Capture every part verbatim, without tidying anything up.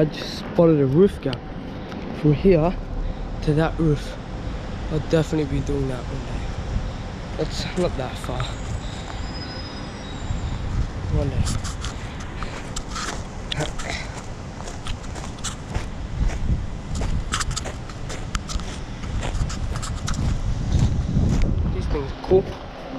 I just spotted a roof gap from here to that roof. I'll definitely be doing that one day. It's not that far. One day. These things are cool.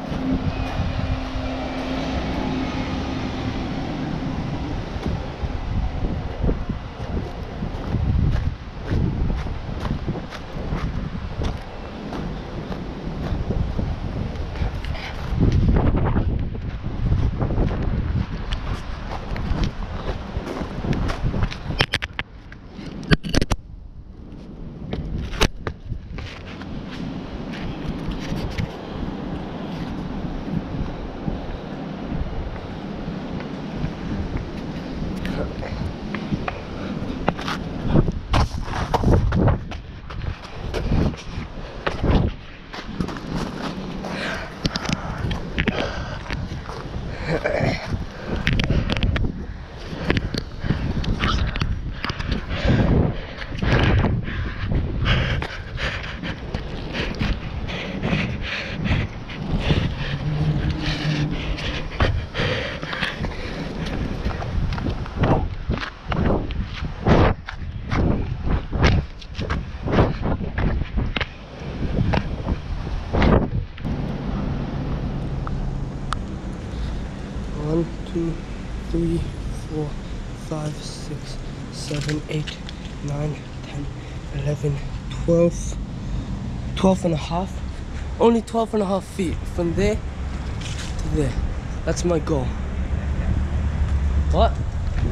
One, two, three, four, five, six, seven, eight, nine, ten, eleven, twelve, twelve and a half. Only twelve and a half feet from there to there. That's my goal. What?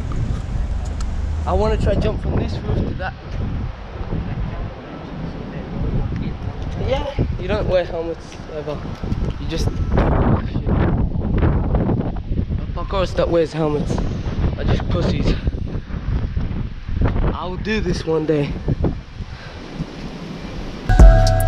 I want to try jump from this roof to that. Yeah, you don't wear helmets ever. You just... Parkourers that wears helmets are just pussies. I will do this one day.